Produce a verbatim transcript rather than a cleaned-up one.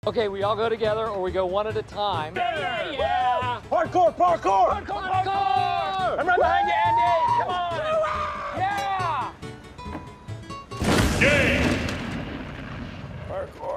Okay, we all go together or we go one at a time. Yeah, yeah. Hardcore, parkour! Hardcore, parkour! I'm right behind you, Andy. Come on. Yeah. Game. Parkour.